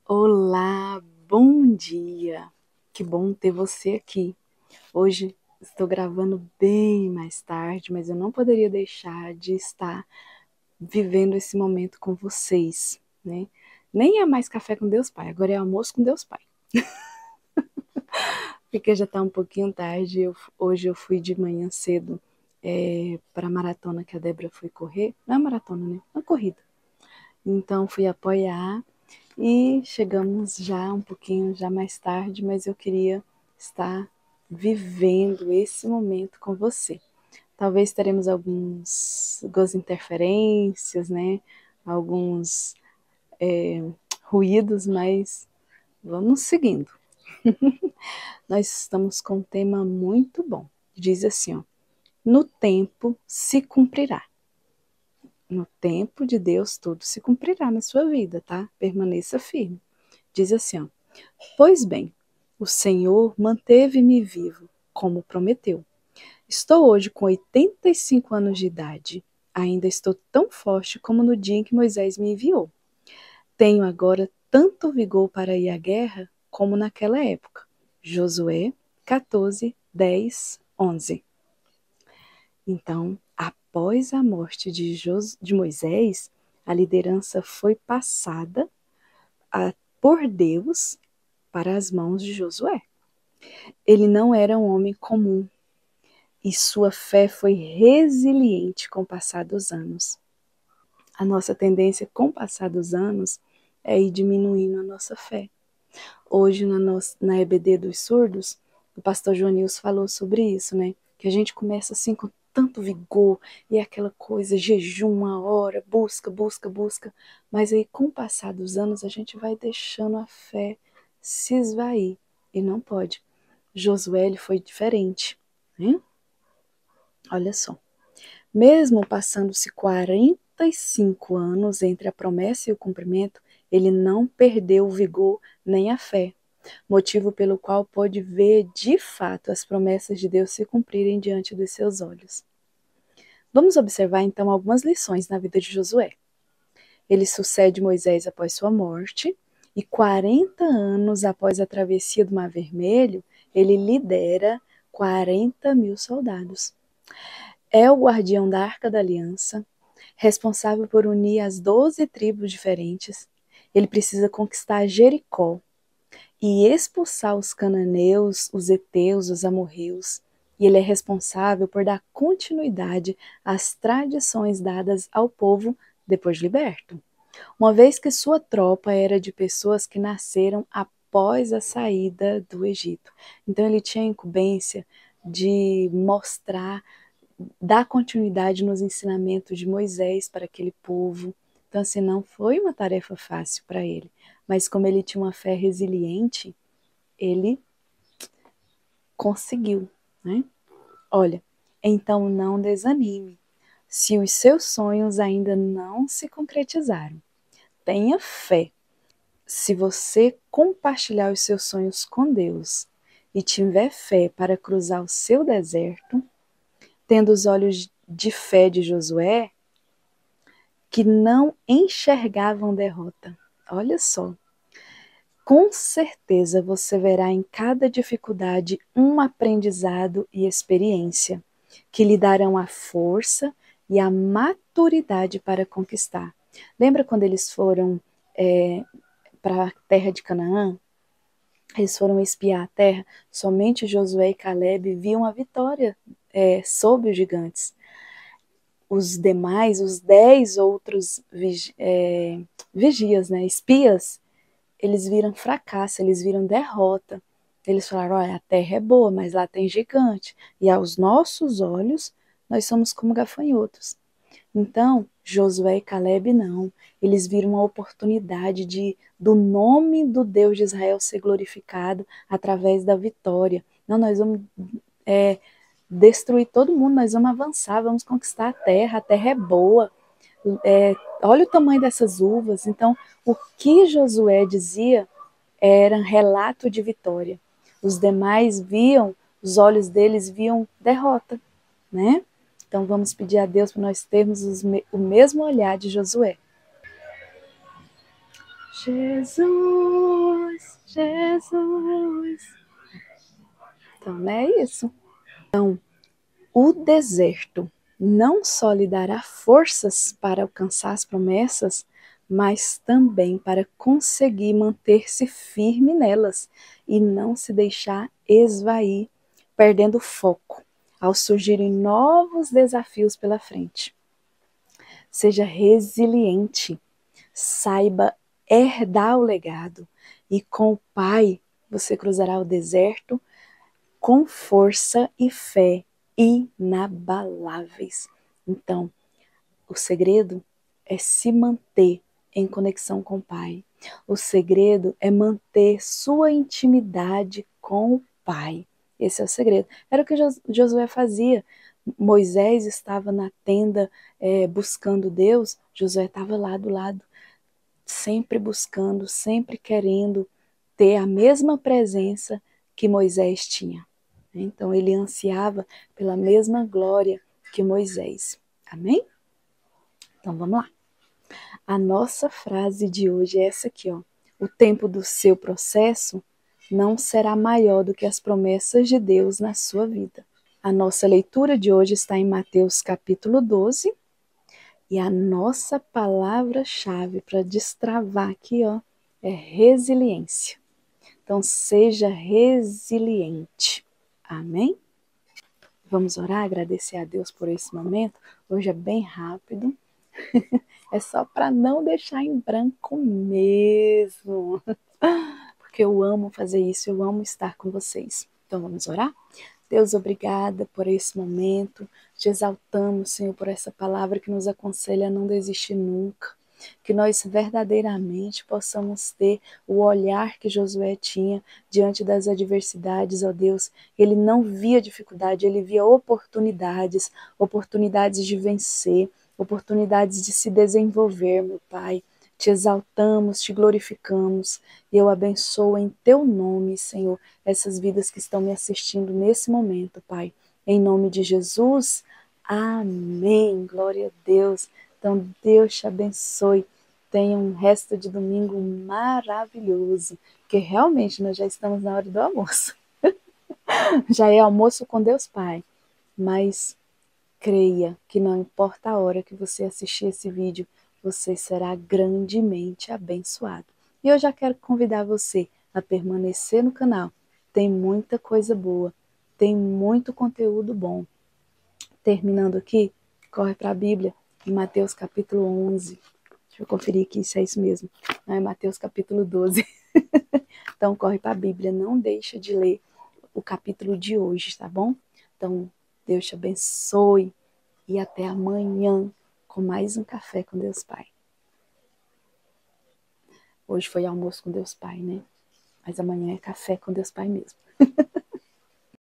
Olá, bom dia! Que bom ter você aqui. Hoje estou gravando bem mais tarde, mas eu não poderia deixar de estar vivendo esse momento com vocês, né? Nem é mais café com Deus Pai, agora é almoço com Deus Pai. Porque já está um pouquinho tarde, hoje eu fui de manhã cedo para a maratona que a Débora foi correr. Não é maratona, né? É uma corrida. Então fui apoiar. E chegamos já um pouquinho já mais tarde, mas eu queria estar vivendo esse momento com você. Talvez teremos algumas interferências, né? Alguns ruídos, mas vamos seguindo. Nós estamos com um tema muito bom. Diz assim, ó, no tempo se cumprirá. No tempo de Deus tudo se cumprirá na sua vida, tá? Permaneça firme. Diz assim, ó, pois bem, o Senhor manteve-me vivo, como prometeu. Estou hoje com 85 anos de idade. Ainda estou tão forte como no dia em que Moisés me enviou. Tenho agora tanto vigor para ir à guerra como naquela época. Josué 14, 10, 11. Então, após a morte de Moisés, a liderança foi passada por Deus para as mãos de Josué. Ele não era um homem comum e sua fé foi resiliente com o passar dos anos. A nossa tendência com o passar dos anos é ir diminuindo a nossa fé. Hoje, na EBD dos surdos, o pastor Joanils falou sobre isso, né? Que a gente começa assim com tanto vigor e é aquela coisa, jejum, uma hora, busca, busca, busca. Mas aí, com o passar dos anos, a gente vai deixando a fé se esvair. E não pode. Josué ele foi diferente, né? Olha só. Mesmo passando-se 45 anos entre a promessa e o cumprimento, ele não perdeu o vigor nem a fé, motivo pelo qual pôde ver de fato as promessas de Deus se cumprirem diante dos seus olhos. Vamos observar então algumas lições na vida de Josué. Ele sucede Moisés após sua morte e 40 anos após a travessia do Mar Vermelho, ele lidera 40.000 soldados. É o guardião da Arca da Aliança, responsável por unir as 12 tribos diferentes. Ele precisa conquistar Jericó e expulsar os cananeus, os heteus, os amorreus. E ele é responsável por dar continuidade às tradições dadas ao povo depois de liberto, uma vez que sua tropa era de pessoas que nasceram após a saída do Egito. Então ele tinha a incumbência de mostrar, dar continuidade nos ensinamentos de Moisés para aquele povo. Então, assim, não foi uma tarefa fácil para ele, mas como ele tinha uma fé resiliente, ele conseguiu, né? Olha, então não desanime se os seus sonhos ainda não se concretizaram. Tenha fé. Se você compartilhar os seus sonhos com Deus e tiver fé para cruzar o seu deserto, tendo os olhos de fé de Josué, que não enxergavam derrota. Olha só. Com certeza você verá em cada dificuldade um aprendizado e experiência que lhe darão a força e a maturidade para conquistar. Lembra quando eles foram para a terra de Canaã? Eles foram espiar a terra. Somente Josué e Caleb viam a vitória sobre os gigantes. Os demais, os 10 outros vigias, né, espias, eles viram fracasso, eles viram derrota. Eles falaram, olha, a terra é boa, mas lá tem gigante. E aos nossos olhos, nós somos como gafanhotos. Então, Josué e Caleb não. Eles viram a oportunidade do nome do Deus de Israel ser glorificado através da vitória. Não, nós vamos destruir todo mundo, nós vamos avançar, vamos conquistar a terra é boa. Olha o tamanho dessas uvas. Então, o que Josué dizia era relato de vitória. Os demais viam, os olhos deles viam derrota, né? Então vamos pedir a Deus para nós termos o mesmo olhar de Josué. Jesus, Jesus. Então, não é isso. Então, o deserto não só lhe dará forças para alcançar as promessas, mas também para conseguir manter-se firme nelas e não se deixar esvair, perdendo foco ao surgirem novos desafios pela frente. Seja resiliente, saiba herdar o legado e com o Pai você cruzará o deserto com força e fé inabaláveis. Então, o segredo é se manter em conexão com o Pai. O segredo é manter sua intimidade com o Pai. Esse é o segredo. Era o que Josué fazia. Moisés estava na tenda buscando Deus, Josué estava lá do lado, sempre buscando, sempre querendo ter a mesma presença que Moisés tinha. Então ele ansiava pela mesma glória que Moisés. Amém? Então vamos lá. A nossa frase de hoje é essa aqui, ó. O tempo do seu processo não será maior do que as promessas de Deus na sua vida. A nossa leitura de hoje está em Mateus capítulo 12 e a nossa palavra-chave para destravar aqui, ó, é resiliência. Então seja resiliente. Amém? Vamos orar, agradecer a Deus por esse momento. Hoje é bem rápido. É só para não deixar em branco mesmo. Porque eu amo fazer isso, eu amo estar com vocês. Então vamos orar? Deus, obrigada por esse momento. Te exaltamos, Senhor, por essa palavra que nos aconselha a não desistir nunca. Que nós verdadeiramente possamos ter o olhar que Josué tinha diante das adversidades, ó Deus. Ele não via dificuldade, ele via oportunidades, oportunidades de vencer, oportunidades de se desenvolver, meu Pai. Te exaltamos, te glorificamos e eu abençoo em teu nome, Senhor, essas vidas que estão me assistindo nesse momento, Pai. Em nome de Jesus, amém. Glória a Deus. Então, Deus te abençoe. Tenha um resto de domingo maravilhoso, porque realmente nós já estamos na hora do almoço. Já é almoço com Deus Pai, mas creia que não importa a hora que você assistir esse vídeo, você será grandemente abençoado. E eu já quero convidar você a permanecer no canal. Tem muita coisa boa, tem muito conteúdo bom. Terminando aqui, corre para a Bíblia, em Mateus capítulo 11. Deixa eu conferir aqui se é isso mesmo. Não, é Mateus capítulo 12. Então corre para a Bíblia, não deixa de ler o capítulo de hoje, tá bom? Então, Deus te abençoe e até amanhã com mais um Café com Deus Pai. Hoje foi almoço com Deus Pai, né? Mas amanhã é café com Deus Pai mesmo.